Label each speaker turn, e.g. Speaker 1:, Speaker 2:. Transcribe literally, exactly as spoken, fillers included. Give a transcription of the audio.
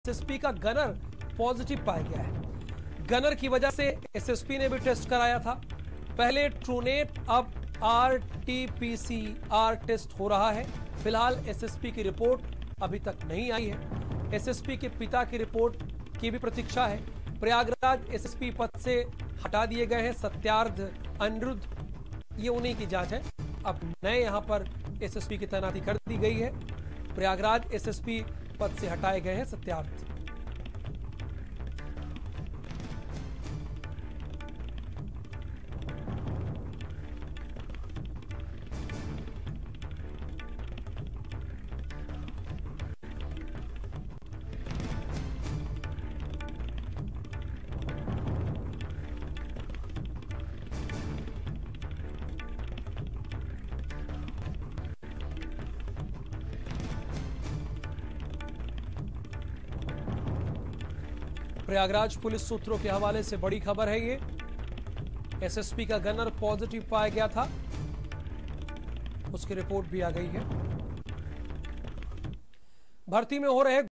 Speaker 1: SSP का gunner positive पाया गया है। गनर की वजह से एसएसपी ने भी टेस्ट कराया था। पहले ट्रूनेट, अब आरटीपीसीआर टेस्ट हो रहा है। फिलहाल एसएसपी की रिपोर्ट अभी तक नहीं आई है। एसएसपी के पिता की रिपोर्ट की भी प्रतीक्षा है। प्रयागराज एसएसपी पद से हटा दिए गए हैं सत्यार्थ अनिरुद्ध, ये उन्हीं की जांच है। अब नए यहां पर एसएसपी की तैनाती कर दी गई है। प्रयागराज एसएसपी पद से हटाए गए हैं सत्यार्थ। प्रयागराज पुलिस सूत्रों के हवाले से बड़ी खबर है ये। एसएसपी का गनर पॉजिटिव पाया गया था, उसकी रिपोर्ट भी आ गई है। भर्ती में हो रहे